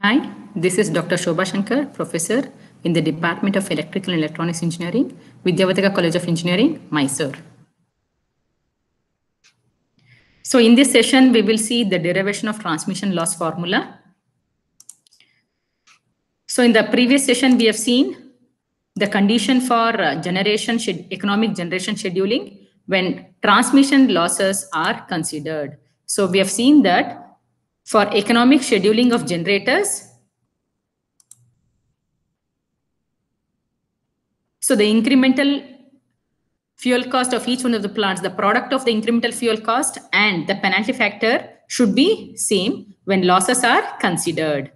Hi, this is Dr. Shobha Shankar, Professor in the Department of Electrical and Electronics Engineering, Vidyavataka College of Engineering, Mysore. So in this session, we will see the derivation of transmission loss formula. So in the previous session, we have seen the condition for economic generation scheduling when transmission losses are considered. So we have seen that for economic scheduling of generators, so the incremental fuel cost of each one of the plants, the product of the incremental fuel cost and the penalty factor should be same when losses are considered.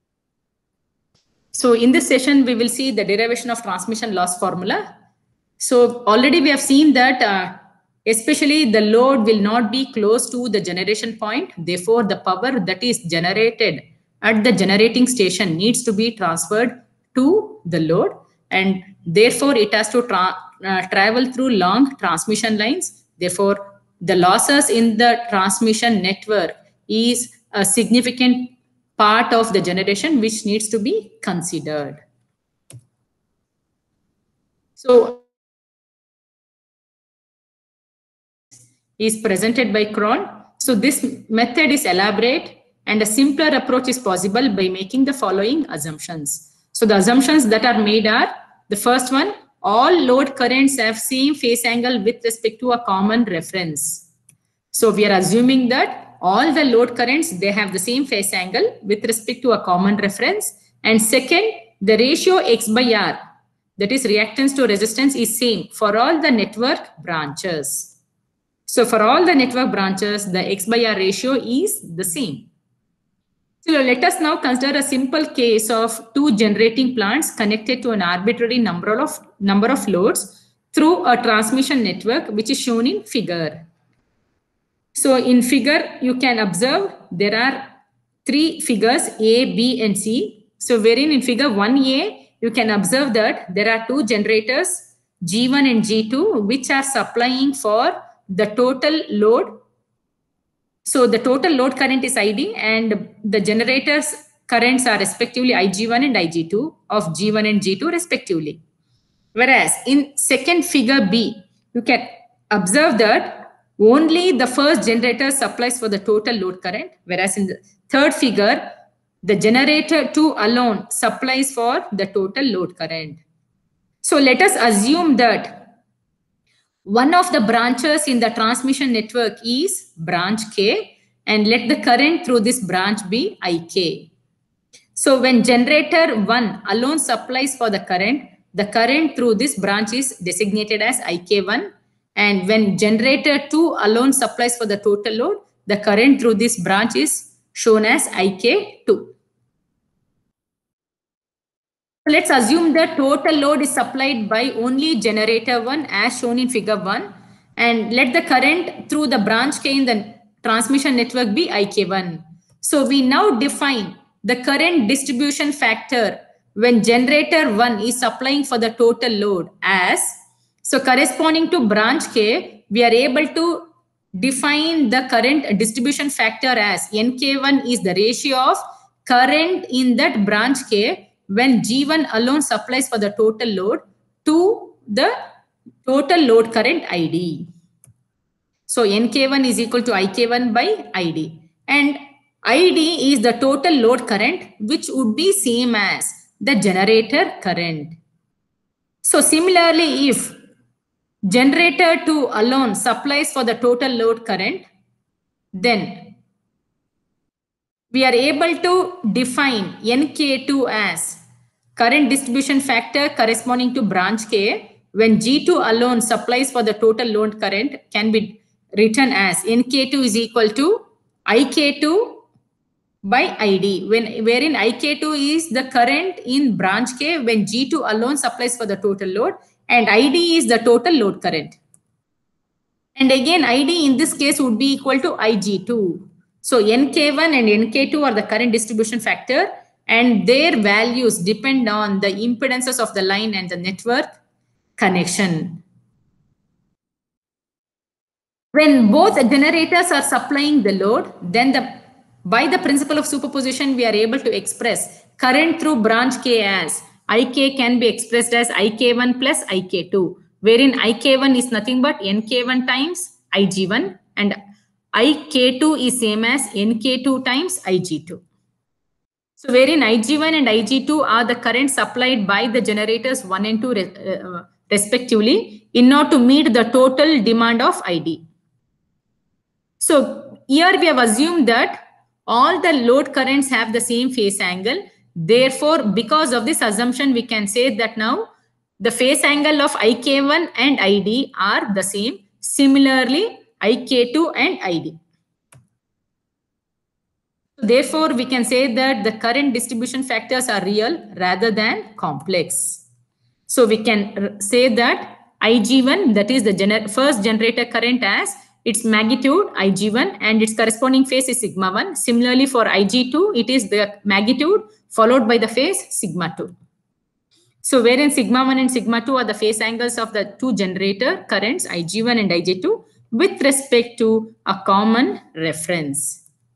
So in this session, we will see the derivation of transmission loss formula. So already we have seen that especially the load will not be close to the generation point. Therefore, the power that is generated at the generating station needs to be transferred to the load, and therefore it has to travel through long transmission lines. Therefore, the losses in the transmission network is a significant part of the generation which needs to be considered. So is presented by Cron. So this method is elaborate and a simpler approach is possible by making the following assumptions. So the assumptions that are made are, the first one, all load currents have same phase angle with respect to a common reference. So we are assuming that all the load currents, they have the same phase angle with respect to a common reference. And second, the ratio X by R, that is reactance to resistance, is same for all the network branches. So for all the network branches, the X by R ratio is the same. So let us now consider a simple case of two generating plants connected to an arbitrary number of loads through a transmission network, which is shown in figure. So in figure, you can observe there are three figures A, B, and C. So wherein in figure 1A, you can observe that there are two generators, G1 and G2, which are supplying for the total load. So the total load current is ID, and the generators currents are respectively IG1 and IG2 of G1 and G2 respectively. Whereas in second figure B, you can observe that only the first generator supplies for the total load current, whereas in the third figure, the generator 2 alone supplies for the total load current. So let us assume that one of the branches in the transmission network is branch K, and let the current through this branch be IK. So when generator 1 alone supplies for the current through this branch is designated as IK1. And when generator 2 alone supplies for the total load, the current through this branch is shown as IK2. Let's assume the total load is supplied by only generator 1 as shown in figure 1, and let the current through the branch K in the transmission network be IK1. So we now define the current distribution factor when generator 1 is supplying for the total load as, so corresponding to branch K, we are able to define the current distribution factor as NK1 is the ratio of current in that branch K when G1 alone supplies for the total load to the total load current ID. So NK1 is equal to IK1 by ID. And ID is the total load current, which would be same as the generator current. So similarly, if generator 2 alone supplies for the total load current, then we are able to define NK2 as current distribution factor corresponding to branch K when G2 alone supplies for the total load current can be written as NK2 is equal to IK2 by ID, wherein IK2 is the current in branch K when G2 alone supplies for the total load, and ID is the total load current. And again, ID in this case would be equal to IG2. So NK1 and NK2 are the current distribution factor, and their values depend on the impedances of the line and the network connection. When both generators are supplying the load, then the By the principle of superposition, we are able to express current through branch K as IK can be expressed as IK1 plus IK2, wherein IK1 is nothing but NK1 times IG1 and IK2 is same as NK2 times IG2. So wherein IG1 and IG2 are the current supplied by the generators 1 and 2 respectively in order to meet the total demand of ID. So here we have assumed that all the load currents have the same phase angle. Therefore, because of this assumption, we can say that now the phase angle of IK1 and ID are the same. Similarly, IK2 and ID. Therefore, we can say that the current distribution factors are real rather than complex. So we can say that IG1, that is the first generator current, as its magnitude IG1 and its corresponding phase is sigma 1. Similarly, for IG2, it is the magnitude followed by the phase sigma 2. So wherein sigma 1 and sigma 2 are the phase angles of the two generator currents IG1 and IG2 with respect to a common reference.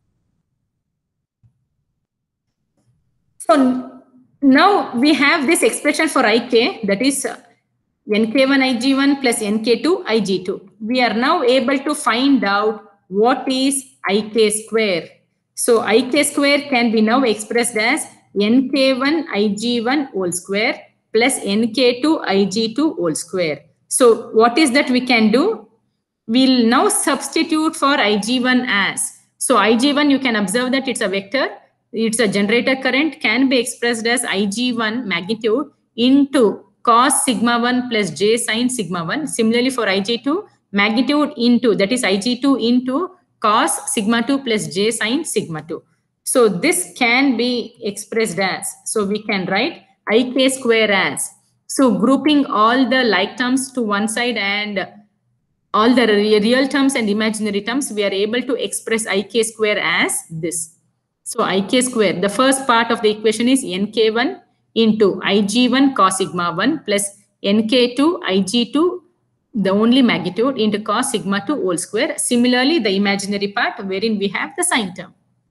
So now we have this expression for IK, that is NK1 IG1 plus NK2 IG2. We are now able to find out what is IK square. So IK square can be now expressed as NK1 IG1 whole square plus NK2 IG2 whole square. So what is that we can do? We'll now substitute for IG1 as. So IG1, you can observe that it's a vector. It's a generator current, can be expressed as IG1 magnitude into cos sigma 1 plus j sin sigma 1. Similarly, for IG2, magnitude into, that is IG2 into cos sigma 2 plus j sin sigma 2. So this can be expressed as, so we can write IK square as. So grouping all the like terms to one side and all the real terms and imaginary terms, we are able to express IK square as this. So IK square, the first part of the equation is NK1 into IG1 cos sigma 1 plus NK2 IG2, the only magnitude, into cos sigma 2 whole square. Similarly, the imaginary part wherein we have the sine term.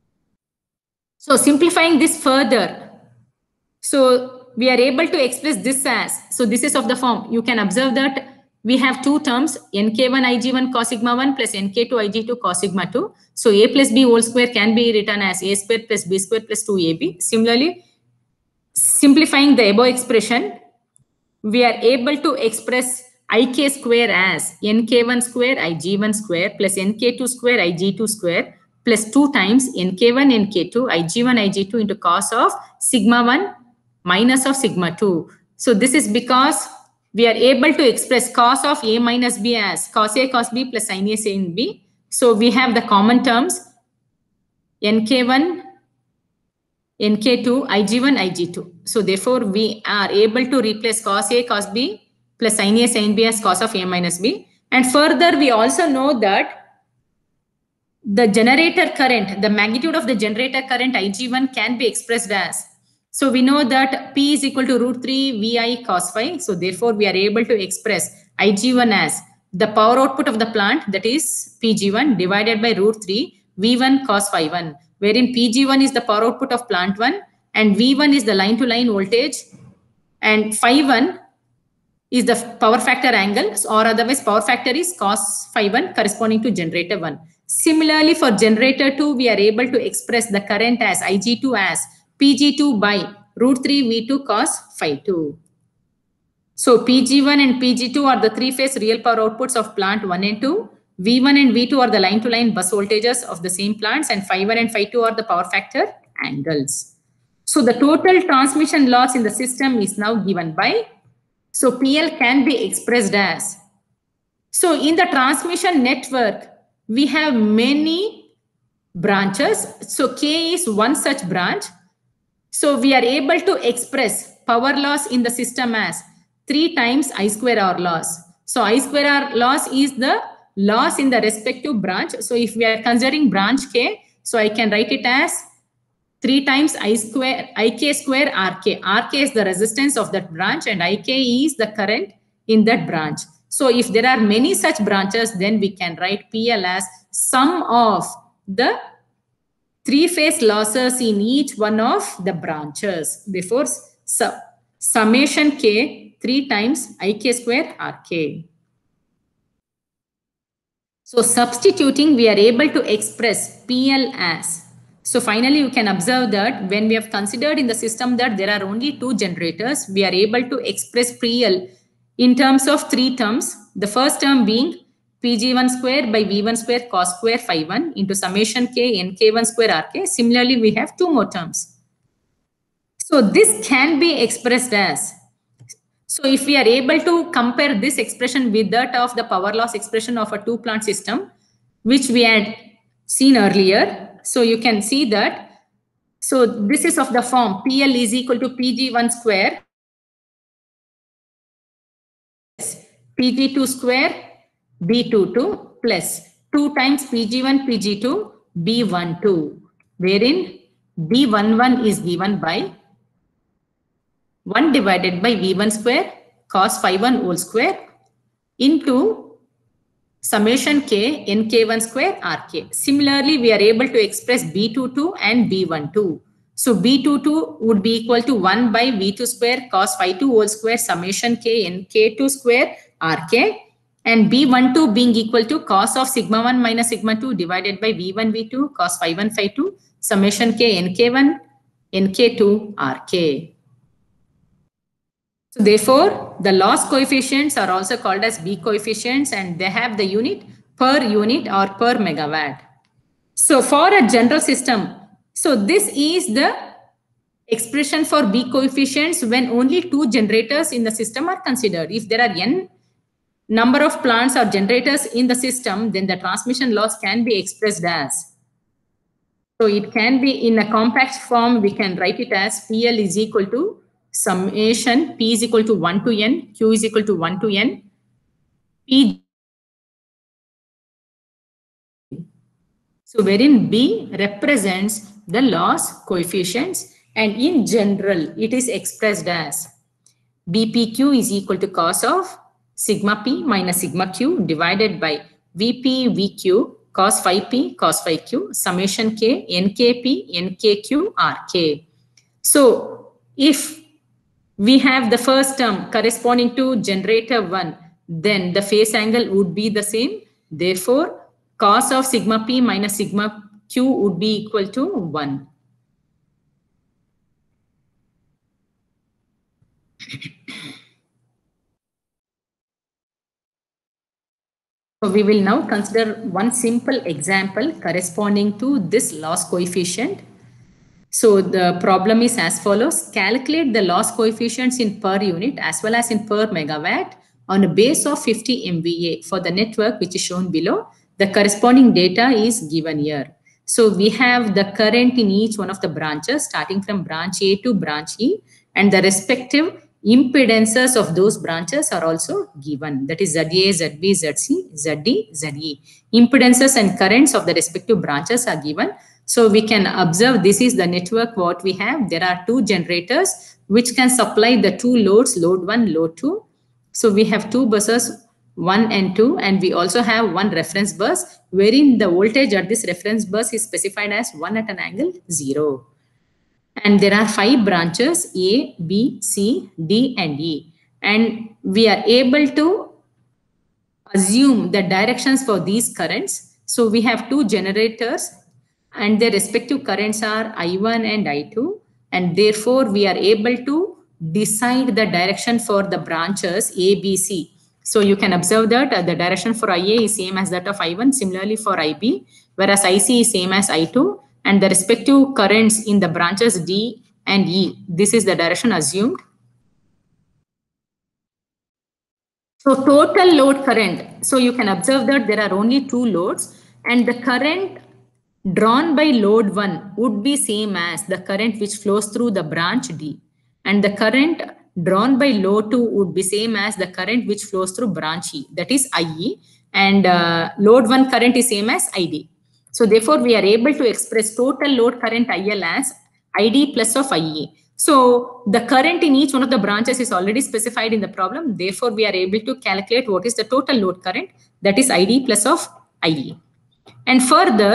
So simplifying this further, so we are able to express this as, so this is of the form, you can observe that we have two terms, NK1 IG1 cos sigma 1 plus NK2 IG2 cos sigma 2. So A plus B whole square can be written as A square plus B square plus 2AB. Similarly, simplifying the above expression, we are able to express IK square as NK1 square IG1 square plus NK2 square IG2 square plus 2 times NK1 NK2 IG1 IG2 into cos of sigma 1 minus of sigma 2. So this is because we are able to express cos of A minus B as cos A cos B plus sin A sin B. So we have the common terms NK1, NK2, IG1, IG2. So therefore, we are able to replace cos A cos B plus sin A sin B as cos of A minus B. And further, we also know that the generator current, the magnitude of the generator current IG1 can be expressed as, so we know that P is equal to root 3 VI cos phi. So therefore, we are able to express IG1 as the power output of the plant, that is PG1 divided by root 3 V1 cos phi 1, wherein PG1 is the power output of plant 1 and V1 is the line to line voltage and phi 1 is the power factor angle, or otherwise power factor is cos phi 1 corresponding to generator 1. Similarly, for generator 2, we are able to express the current as IG2 as PG2 by root 3 V2 cos phi 2. So PG1 and PG2 are the three-phase real power outputs of plant 1 and 2. V1 and V2 are the line-to-line bus voltages of the same plants, and phi 1 and phi 2 are the power factor angles. So the total transmission loss in the system is now given by, so PL can be expressed as, so in the transmission network, we have many branches. So K is one such branch. So we are able to express power loss in the system as 3 times I square R loss. So I square R loss is the loss in the respective branch. So if we are considering branch K, so I can write it as 3 times I square, IK square RK. RK is the resistance of that branch and IK is the current in that branch. So if there are many such branches, then we can write PL as sum of the three-phase losses in each one of the branches. Therefore, summation k 3 times ik square rk. So substituting, we are able to express PL as. So finally, you can observe that when we have considered in the system that there are only 2 generators, we are able to express PL in terms of 3 terms. The first term being Pg1 square by V1 square cos square phi 1 into summation k nk1 square rk. Similarly, we have 2 more terms. So this can be expressed as. So if we are able to compare this expression with that of the power loss expression of a 2-plant system, which we had seen earlier, so you can see that. So this is of the form PL is equal to Pg1 square Pg2 square B22 plus 2 times Pg1 Pg2 B12, wherein B11 is given by 1 divided by V1 square cos phi 1 whole square into summation k nk1 square rk. Similarly, we are able to express B22 and B12. So B22 would be equal to 1 by V2 square cos phi 2 whole square summation k nk2 square rk, and B12 being equal to cos of sigma 1 minus sigma 2 divided by V1 V2 cos phi 1 phi 2 summation k nk1 nk2 rk. So therefore, the loss coefficients are also called as B coefficients, and they have the unit per unit or per megawatt. So for a general system, so this is the expression for B coefficients when only 2 generators in the system are considered. If there are n number of plants or generators in the system, then the transmission loss can be expressed as. So it can be in a compact form, we can write it as PL is equal to summation P is equal to 1 to N, Q is equal to 1 to N, P. So wherein B represents the loss coefficients, and in general, it is expressed as BPQ is equal to cos of sigma P minus sigma Q divided by VP VQ cos phi P cos phi Q summation K NKP NKQ RK. So if we have the first term corresponding to generator 1, then the phase angle would be the same. Therefore, cos of sigma P minus sigma Q would be equal to 1. So we will now consider one simple example corresponding to this loss coefficient. So the problem is as follows. Calculate the loss coefficients in per unit as well as in per megawatt on a base of 50 MVA for the network which is shown below. The corresponding data is given here. So we have the current in each one of the branches starting from branch A to branch E, and the respective impedances of those branches are also given. That is ZA, ZB, ZC, ZD, ZE. Impedances and currents of the respective branches are given. So we can observe this is the network what we have. There are 2 generators which can supply the 2 loads, load 1, load 2. So we have 2 buses, 1 and 2, and we also have 1 reference bus wherein the voltage at this reference bus is specified as 1 at an angle 0. And there are 5 branches A, B, C, D and E. And we are able to assume the directions for these currents. So we have 2 generators and their respective currents are I1 and I2. And therefore, we are able to decide the direction for the branches A, B, C. So you can observe that the direction for IA is same as that of I1. Similarly for IB, whereas IC is same as I2. And the respective currents in the branches D and E. This is the direction assumed. So total load current. So you can observe that there are only 2 loads and the current drawn by load 1 would be same as the current which flows through the branch D. And the current drawn by load 2 would be same as the current which flows through branch E, that is IE. And load 1 current is same as ID. So therefore, we are able to express total load current IL as ID plus of IE. So the current in each one of the branches is already specified in the problem. Therefore, we are able to calculate what is the total load current, that is ID plus of IE. And further,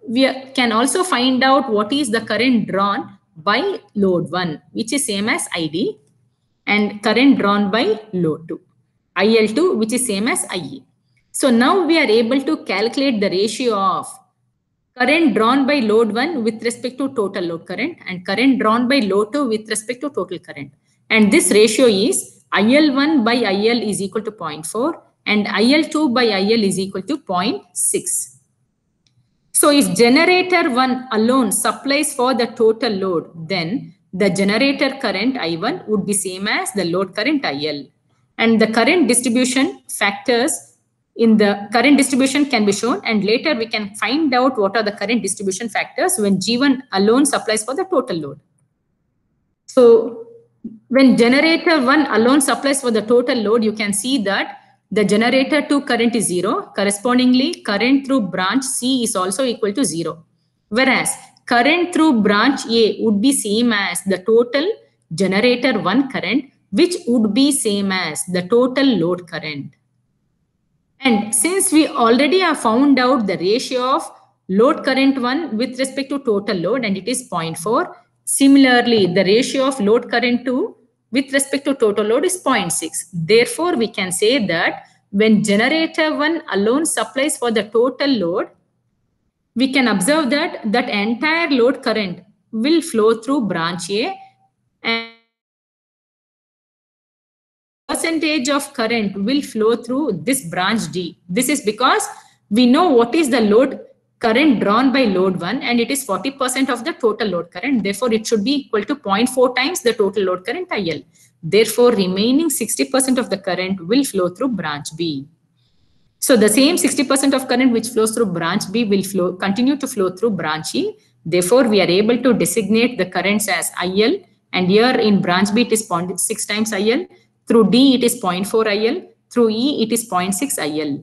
we can also find out what is the current drawn by load 1, which is same as ID, and current drawn by load 2, IL2, which is same as IE. So now we are able to calculate the ratio of current drawn by load 1 with respect to total load current and current drawn by load 2 with respect to total current. And this ratio is IL1 by IL is equal to 0.4 and IL2 by IL is equal to 0.6. So if generator 1 alone supplies for the total load, then the generator current I1 would be same as the load current IL. And the current distribution factors in the current distribution can be shown, and later we can find out what are the current distribution factors when G1 alone supplies for the total load. So when generator 1 alone supplies for the total load, you can see that the generator 2 current is 0. Correspondingly, current through branch C is also equal to 0. Whereas current through branch A would be same as the total generator 1 current, which would be same as the total load current. And since we already have found out the ratio of load current 1 with respect to total load, and it is 0.4, similarly, the ratio of load current 2 with respect to total load is 0.6. Therefore, we can say that when generator 1 alone supplies for the total load, we can observe that that entire load current will flow through branch A, and percentage of current will flow through this branch D. This is because we know what is the load current drawn by load 1, and it is 40% of the total load current. Therefore, it should be equal to 0.4 times the total load current IL. Therefore, remaining 60% of the current will flow through branch B. So the same 60% of current which flows through branch B will continue to flow through branch E. Therefore, we are able to designate the currents as IL, and here in branch B it is 0.6 times IL. Through D it is 0.4 IL. Through E it is 0.6 IL.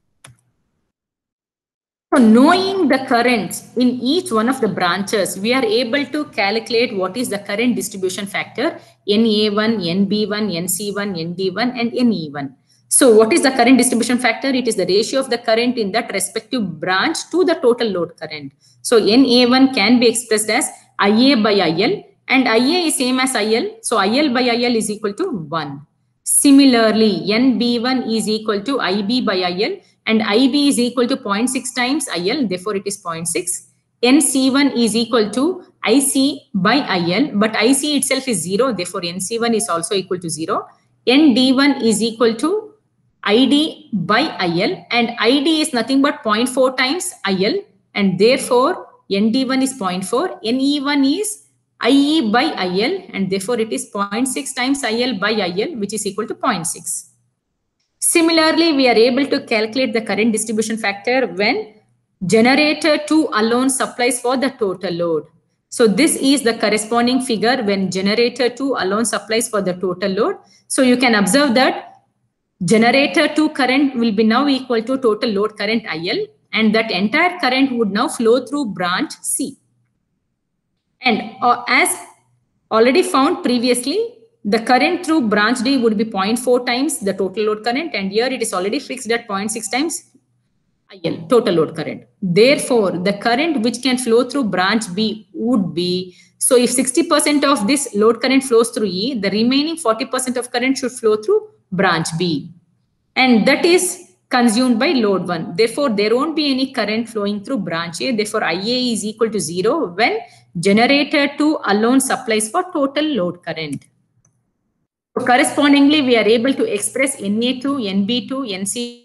So knowing the currents in each one of the branches, we are able to calculate what is the current distribution factor NA1, NB1, NC1, ND1, and NE1. So what is the current distribution factor? It is the ratio of the current in that respective branch to the total load current. So NA1 can be expressed as IA by IL, and IA is same as IL. So IL by IL is equal to 1. Similarly, NB1 is equal to IB by IL, and IB is equal to 0.6 times IL, therefore it is 0.6. NC1 is equal to IC by IL, but IC itself is 0, therefore NC1 is also equal to 0. ND1 is equal to ID by IL, and ID is nothing but 0.4 times IL, and therefore ND1 is 0.4, NE1 is IE by IL, and therefore it is 0.6 times IL by IL, which is equal to 0.6. Similarly, we are able to calculate the current distribution factor when generator 2 alone supplies for the total load. So this is the corresponding figure when generator 2 alone supplies for the total load. So you can observe that generator 2 current will be now equal to total load current IL, and that entire current would now flow through branch C. And as already found previously, the current through branch D would be 0.4 times the total load current, and here it is already fixed at 0.6 times IL, total load current. Therefore, the current which can flow through branch B would be, so if 60% of this load current flows through E, the remaining 40% of current should flow through branch B. And that is consumed by load 1. Therefore, there won't be any current flowing through branch A. Therefore, IA is equal to 0 when generator 2 alone supplies for total load current. So correspondingly, we are able to express NA2, NB2, NC.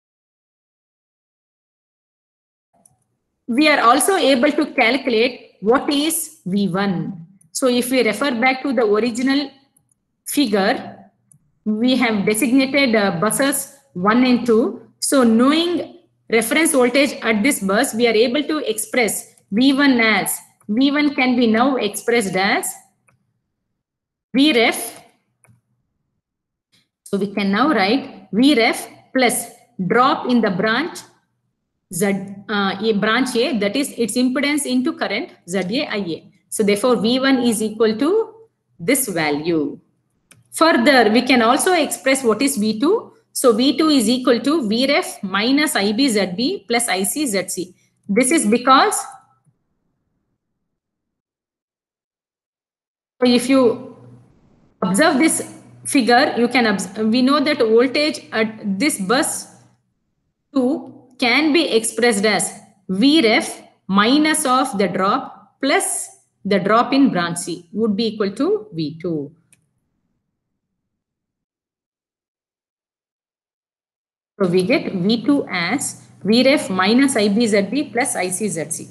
We are also able to calculate what is V1. So if we refer back to the original figure, we have designated buses 1 and 2. So knowing reference voltage at this bus, we are able to express V1 as, V1 can be now expressed as Vref. So we can now write Vref plus drop in the branch branch A, that is its impedance into current ZA IA. So therefore V1 is equal to this value. Further, we can also express what is V2. So V2 is equal to Vref minus IB ZB plus IC ZC. This is because if you observe this figure, you can we know that voltage at this bus 2 can be expressed as Vref minus of the drop plus the drop in branch C would be equal to V2. So we get V2 as Vref minus IBZB plus ICZC.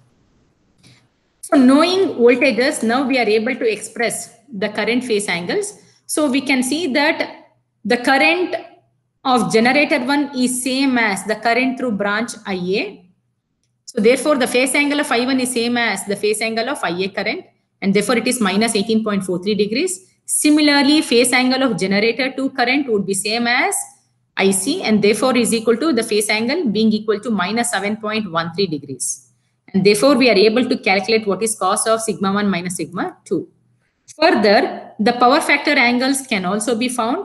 So knowing voltages, now we are able to express the current phase angles. So we can see that the current of generator 1 is same as the current through branch IA. So therefore the phase angle of I1 is same as the phase angle of IA current, and therefore it is minus 18.43 degrees. Similarly, phase angle of generator 2 current would be same as IC, and therefore is equal to the phase angle being equal to minus 7.13 degrees. And therefore we are able to calculate what is cos of sigma 1 minus sigma 2. Further, the power factor angles can also be found.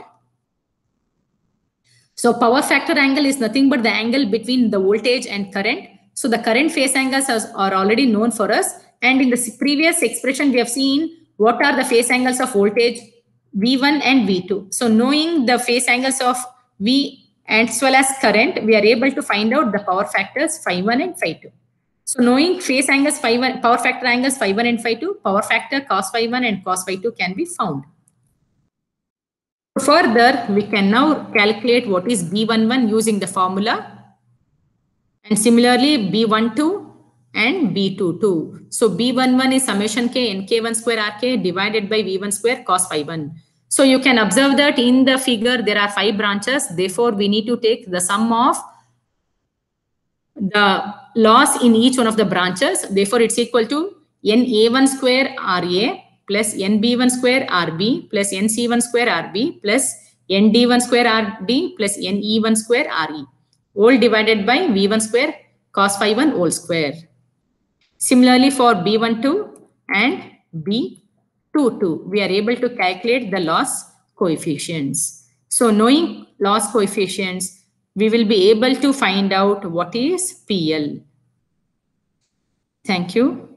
So power factor angle is nothing but the angle between the voltage and current. So the current phase angles are already known for us. And in the previous expression, we have seen what are the phase angles of voltage V1 and V2. So knowing the phase angles of V as well as current, we are able to find out the power factors phi1 and phi2. So knowing phase angles phi1, power factor angles phi1 and phi2, power factor cos phi1 and cos phi2 can be found. Further, we can now calculate what is B11 using the formula, and similarly B12 and B22. So B11 is summation k nk1 square rk divided by V1 square cos phi1. So you can observe that in the figure there are 5 branches. Therefore, we need to take the sum of the loss in each one of the branches. Therefore, it's equal to NA1 square RA plus NB1 square RB plus NC1 square RB plus ND1 square RD plus NE1 square RE, all divided by V1 square cos phi1 whole square. Similarly, for B12 and B22, we are able to calculate the loss coefficients. So knowing loss coefficients, we will be able to find out what is PL. Thank you.